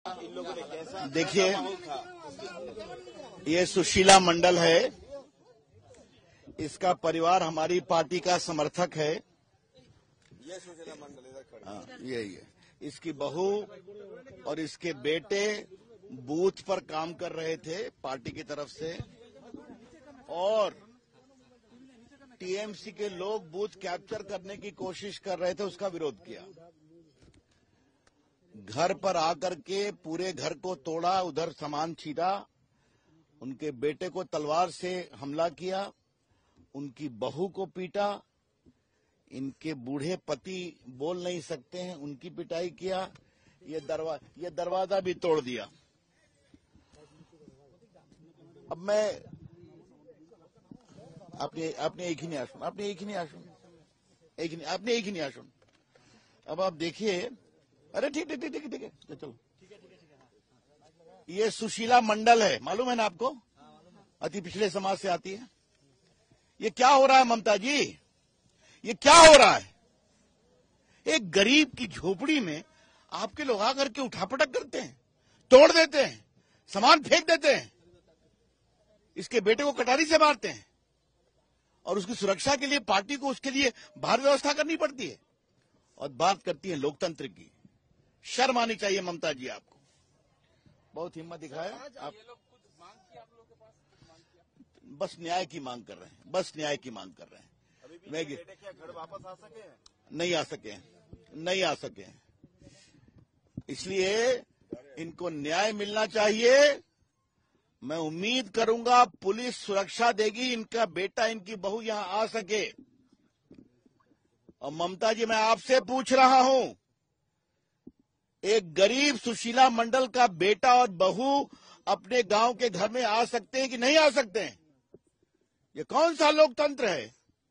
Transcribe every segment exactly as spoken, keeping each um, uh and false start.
देखिए, ये सुशीला मंडल है, इसका परिवार हमारी पार्टी का समर्थक है। ये सुशीला मंडल इधर खड़ी। हाँ, यही है। इसकी बहू और इसके बेटे बूथ पर काम कर रहे थे पार्टी की तरफ से, और टीएमसी के लोग बूथ कैप्चर करने की कोशिश कर रहे थे, उसका विरोध किया। घर पर आकर के पूरे घर को तोड़ा, उधर सामान छीना, उनके बेटे को तलवार से हमला किया, उनकी बहू को पीटा, इनके बूढ़े पति बोल नहीं सकते हैं उनकी पिटाई किया, ये दरवा ये दरवाजा भी तोड़ दिया। अब मैं अपने अपने एक ही नहीं आसुन अपने एक ही नहीं आसुन एक ही नहीं अपने एक ही नहीं आसुन अब आप देखिए। अरे ठीक ठीक ठीक ठीक है, चलो। ये सुशीला मंडल है, मालूम है ना आपको? अति पिछड़े समाज से आती है। ये क्या हो रहा है ममता जी? ये क्या हो रहा है? एक गरीब की झोपड़ी में आपके लोग आकर के उठापटक करते हैं, तोड़ देते हैं, सामान फेंक देते हैं, इसके बेटे को कटारी से मारते हैं, और उसकी सुरक्षा के लिए पार्टी को उसके लिए बाहर व्यवस्था करनी पड़ती है, और बात करती है लोकतंत्र की। शर्म आनी चाहिए ममता जी आपको। बहुत हिम्मत दिखाया आप। बस न्याय की मांग कर रहे हैं, बस न्याय की मांग कर रहे हैं। मैं घर वापस आ सके हैं? नहीं आ सके हैं, नहीं आ सके हैं। इसलिए इनको न्याय मिलना चाहिए। मैं उम्मीद करूंगा पुलिस सुरक्षा देगी, इनका बेटा इनकी बहू यहां आ सके। और ममता जी, मैं आपसे पूछ रहा हूं, एक गरीब सुशीला मंडल का बेटा और बहू अपने गांव के घर में आ सकते हैं कि नहीं आ सकते हैं? ये कौन सा लोकतंत्र है?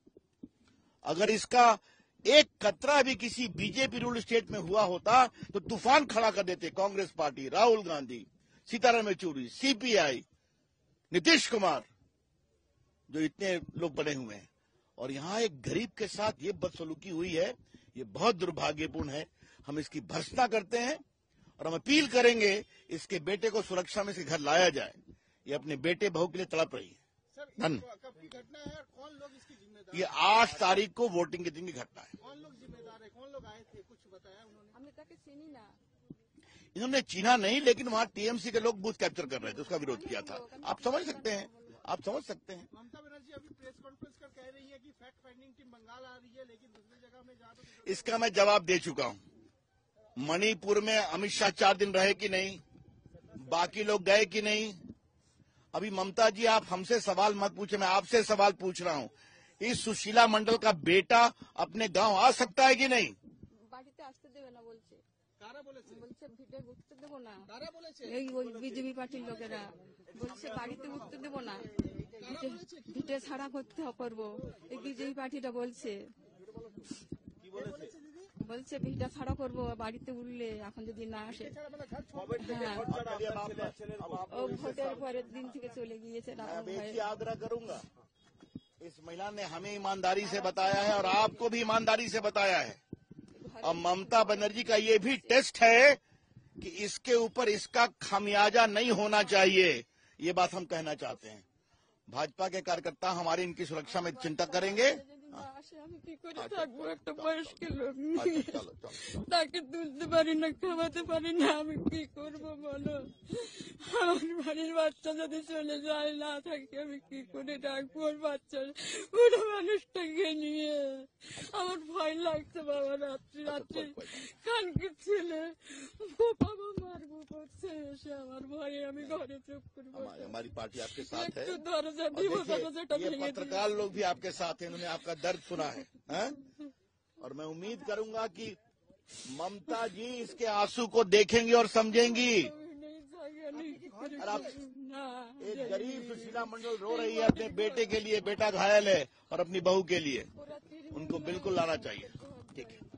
अगर इसका एक कतरा भी किसी बीजेपी रूल स्टेट में हुआ होता तो तूफान खड़ा कर देते कांग्रेस पार्टी, राहुल गांधी, सीताराम येचुरी, सीपीआई, नीतीश कुमार, जो इतने लोग बने हुए हैं। और यहां एक गरीब के साथ ये बदसलूकी हुई है, ये बहुत दुर्भाग्यपूर्ण है। हम इसकी भर्त्सना करते हैं और हम अपील करेंगे इसके बेटे को सुरक्षा में इसके घर लाया जाए। ये अपने बेटे बहू के लिए तड़प रही है। धन घटना है, कौन लोग इसकी जिम्मेदार? ये आठ तारीख को वोटिंग के दिन की घटना है। कौन लोग जिम्मेदार है? कौन लोग आए थे? कुछ बताया उन्होंने? हमने ताकि चीनी ना इन्होंने चीना नहीं, लेकिन वहां टीएमसी के लोग बूथ कैप्चर कर रहे थे, उसका विरोध किया था। आप समझ सकते हैं, आप समझ सकते हैं। ममता बनर्जी अभी प्रेस कॉन्फ्रेंस कर कह रही है कि फैक्ट फाइंडिंग टीम बंगाल आ रही है, लेकिन दूसरी जगह में जा तो इसका मैं जवाब दे चुका हूं। मणिपुर में अमित शाह चार दिन रहे कि नहीं, बाकी लोग गए कि नहीं? अभी ममता जी, आप हमसे सवाल मत पूछे, मैं आपसे सवाल पूछ रहा हूं। इस सुशीला मंडल का बेटा अपने गांव आ सकता है कि नहीं? বাড়িতে আসতে দেবে না বলছে। कारा बोलेছে? বলছে ভিটে উঠতে দেবো না। कारा बोलेছে? এই ওই বিজেপি পার্টির লোকেরা বলছে বাড়িতে উঠতে দেবো না, ভিটে ভিটে ছাড়া করতে করবো। এই বিজেপি পার্টিটা বলছে কি বলেছে? বলছে ভিটা ছাড়া করবো, বাড়িতে উঠলে এখন যদি না আসে। হ্যাঁ, ও ভোটের পরের দিন থেকে চলে গিয়েছে। मैं अब एक ही आग्रह करूंगा, इस महिला ने हमें ईमानदारी से बताया है और आपको भी ईमानदारी से बताया है। और ममता बनर्जी का ये भी टेस्ट है कि इसके ऊपर इसका खामियाजा नहीं होना चाहिए, ये बात हम कहना चाहते हैं। भाजपा के कार्यकर्ता हमारी इनकी सुरक्षा में चिंता करेंगे। আসে আমি কি করে থাকবো? একটা বয়স্ক লোক अच्छा, নিয়ে चलो चलो তাকে তুলতে পারি না, খাওয়াতে পারি না, আমি কি করবো বলো? আমার বাড়ির বাচ্চা যদি চলে যায়, না থাকে, আমি কি করে রাখবো ওর বাচ্চা, বুড়ো মানুষটাকে নিয়ে? আমার ভয় লাগছে বাবা। রাত্রি রাত্রি কানকে ছেলে বাবা মারবো করছে এসে, আমার ভয়ে আমি ঘরে চুপ করবো। हमारी हमारी पार्टी आपके साथ है। একটু দরজা और দিব, देखिए, দরজাটা ये ভেঙে দিই। पत्रकार लोग भी आपके साथ हैं, उन्होंने आपका दर्द सुना है, हैं? और मैं उम्मीद करूंगा कि ममता जी इसके आंसू को देखेंगी और समझेंगी। और आप एक गरीब सुशीला मंडल रो रही है अपने बेटे के लिए, बेटा घायल है, और अपनी बहू के लिए, उनको बिल्कुल लाना चाहिए। ठीक है।